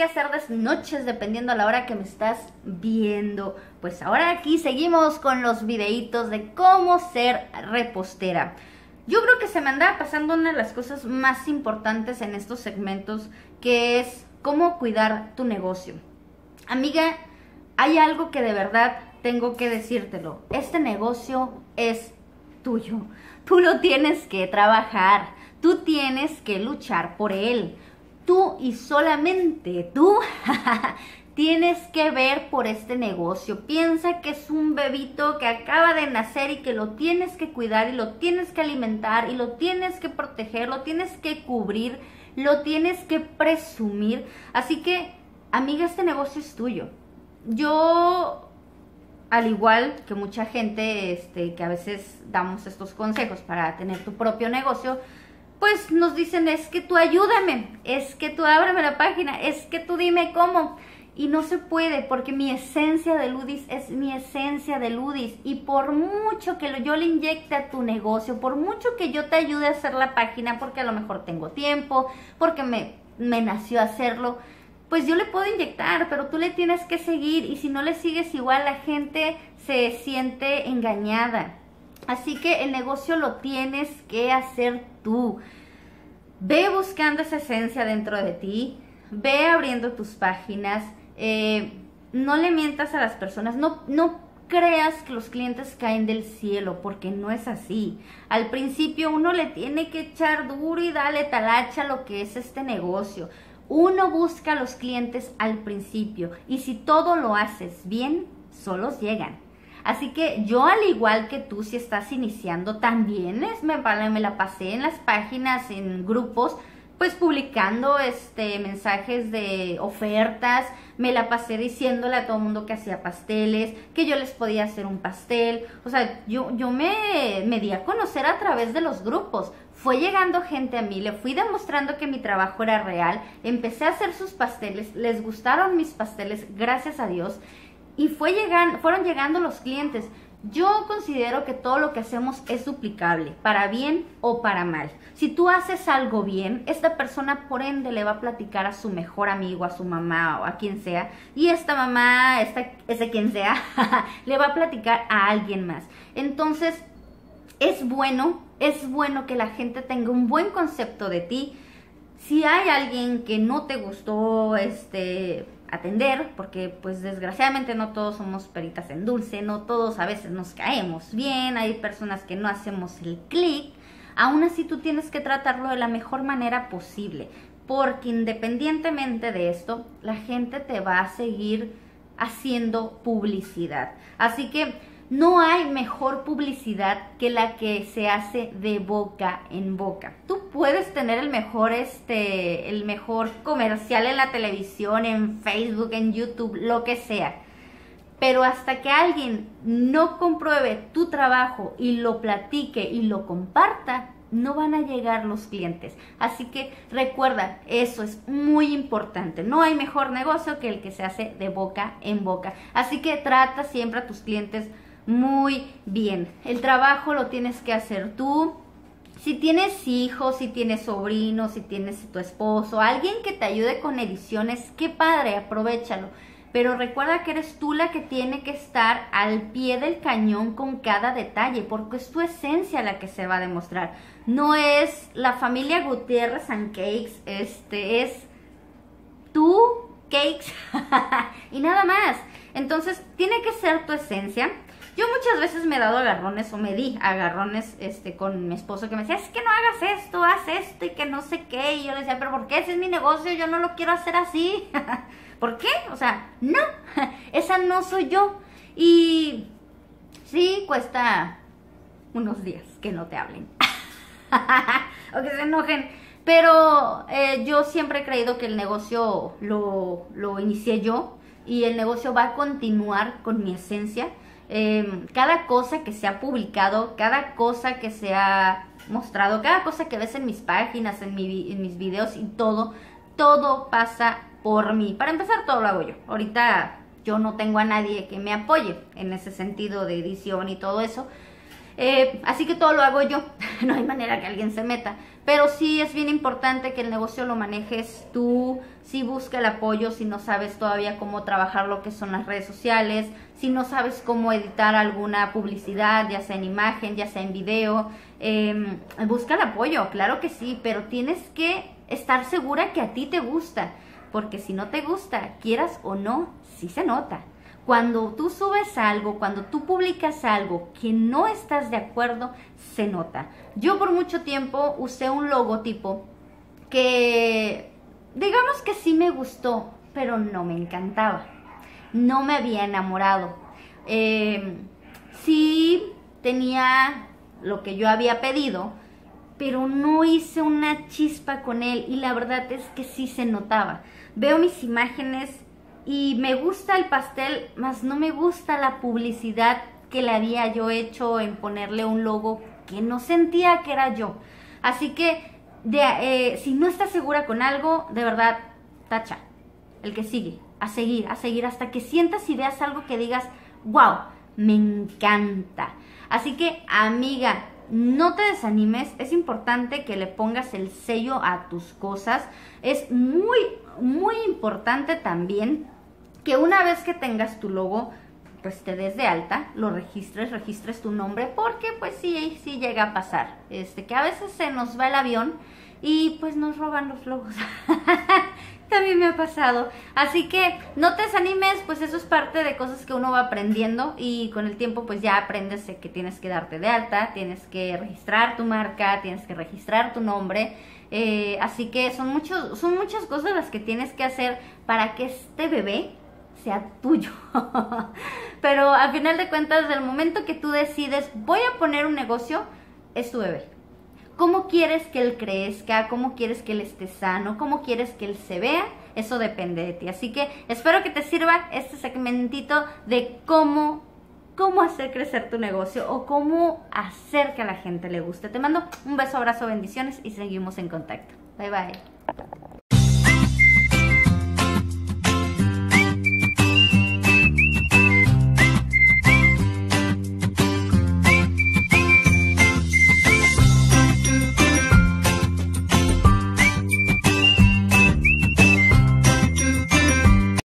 días, tardes, noches, dependiendo a la hora que me estás viendo. Pues ahora aquí seguimos con los videitos de cómo ser repostera. Yo creo que se me andaba pasando una de las cosas más importantes en estos segmentos, que es cómo cuidar tu negocio. Amiga, hay algo que de verdad tengo que decírtelo. Este negocio es tuyo. Tú lo tienes que trabajar. Tú tienes que luchar por él. Tú y solamente tú tienes que ver por este negocio. Piensa que es un bebito que acaba de nacer y que lo tienes que cuidar y lo tienes que alimentar y lo tienes que proteger, lo tienes que cubrir, lo tienes que presumir. Así que, amiga, este negocio es tuyo. Yo, al igual que mucha gente que a veces damos estos consejos para tener tu propio negocio, pues nos dicen, es que tú ayúdame, es que tú ábreme la página, es que tú dime cómo. Y no se puede, porque mi esencia de Ludis es mi esencia de Ludis. Y por mucho que yo le inyecte a tu negocio, por mucho que yo te ayude a hacer la página, porque a lo mejor tengo tiempo, porque me nació hacerlo, pues yo le puedo inyectar, pero tú le tienes que seguir. Y si no le sigues igual, la gente se siente engañada. Así que el negocio lo tienes que hacer tú. Ve buscando esa esencia dentro de ti, ve abriendo tus páginas, no le mientas a las personas, no creas que los clientes caen del cielo, porque no es así. Al principio uno le tiene que echar duro y darle talacha a lo que es este negocio. Uno busca a los clientes al principio y si todo lo haces bien, solos llegan. Así que yo, al igual que tú, si estás iniciando, también me la pasé en las páginas, en grupos, pues publicando mensajes de ofertas. Me la pasé diciéndole a todo el mundo que hacía pasteles, que yo les podía hacer un pastel. O sea, yo me di a conocer a través de los grupos. Fue llegando gente a mí, le fui demostrando que mi trabajo era real. Empecé a hacer sus pasteles, les gustaron mis pasteles, gracias a Dios. Y fueron llegando los clientes. Yo considero que todo lo que hacemos es duplicable, para bien o para mal. Si tú haces algo bien, esta persona por ende le va a platicar a su mejor amigo, a su mamá o a quien sea. Y esta mamá, ese quien sea, le va a platicar a alguien más. Entonces, es bueno que la gente tenga un buen concepto de ti. Si hay alguien que no te gustó atender, porque pues desgraciadamente no todos somos peritas en dulce, no todos a veces nos caemos bien, hay personas que no hacemos el clic, aún así tú tienes que tratarlo de la mejor manera posible, porque independientemente de esto, la gente te va a seguir haciendo publicidad. Así que no hay mejor publicidad que la que se hace de boca en boca. Tú puedes tener el mejor comercial en la televisión, en Facebook, en YouTube, lo que sea. Pero hasta que alguien no compruebe tu trabajo y lo platique y lo comparta, no van a llegar los clientes. Así que recuerda, eso es muy importante. No hay mejor negocio que el que se hace de boca en boca. Así que trata siempre a tus clientes muy bien. El trabajo lo tienes que hacer tú. Si tienes hijos, si tienes sobrinos, si tienes tu esposo, alguien que te ayude con ediciones, qué padre, aprovéchalo. Pero recuerda que eres tú la que tiene que estar al pie del cañón con cada detalle, porque es tu esencia la que se va a demostrar. No es la familia Gutiérrez and Cakes, es tú, Cakes, y nada más. Entonces, tiene que ser tu esencia. Yo muchas veces me he dado agarrones o me di agarrones con mi esposo, que me decía, es que no hagas esto, haz esto y que no sé qué. Y yo le decía, pero ¿por qué? Ese es mi negocio, yo no lo quiero hacer así. ¿Por qué? O sea, no, esa no soy yo. Y sí, cuesta unos días que no te hablen o que se enojen. Pero yo siempre he creído que el negocio lo inicié yo y el negocio va a continuar con mi esencia. Cada cosa que se ha publicado, cada cosa que se ha mostrado, cada cosa que ves en mis páginas, en mis videos y todo pasa por mí. Para empezar, todo lo hago yo. Ahorita yo no tengo a nadie que me apoye en ese sentido de edición y todo eso. Así que todo lo hago yo, no hay manera que alguien se meta. Pero sí es bien importante que el negocio lo manejes tú, si busca el apoyo, si no sabes todavía cómo trabajar lo que son las redes sociales, si no sabes cómo editar alguna publicidad, ya sea en imagen, ya sea en video, busca el apoyo, claro que sí, pero tienes que estar segura que a ti te gusta, porque si no te gusta, quieras o no, sí se nota. Cuando tú subes algo, cuando tú publicas algo que no estás de acuerdo, se nota. Yo por mucho tiempo usé un logotipo que, digamos que sí me gustó, pero no me encantaba. No me había enamorado. Sí tenía lo que yo había pedido, pero no hice una chispa con él y la verdad es que sí se notaba. Veo mis imágenes y me gusta el pastel, mas no me gusta la publicidad que le había yo hecho en ponerle un logo que no sentía que era yo. Así que si no estás segura con algo, de verdad, tacha, el que sigue, a seguir hasta que sientas y veas algo que digas, wow, me encanta. Así que, amiga, no te desanimes, es importante que le pongas el sello a tus cosas. Es muy, muy importante también que una vez que tengas tu logo, pues te des de alta, lo registres tu nombre, porque pues sí llega a pasar, que a veces se nos va el avión y pues nos roban los logos. También me ha pasado. Así que no te desanimes, pues eso es parte de cosas que uno va aprendiendo y con el tiempo pues ya aprendes que tienes que darte de alta, tienes que registrar tu marca, tienes que registrar tu nombre. Así que son muchas cosas las que tienes que hacer para que este bebé sea tuyo. Pero al final de cuentas, desde el momento que tú decides voy a poner un negocio, es tu bebé. ¿Cómo quieres que él crezca? ¿Cómo quieres que él esté sano? ¿Cómo quieres que él se vea? Eso depende de ti. Así que espero que te sirva este segmentito de cómo hacer crecer tu negocio o cómo hacer que a la gente le guste. Te mando un beso, abrazo, bendiciones y seguimos en contacto. Bye, bye.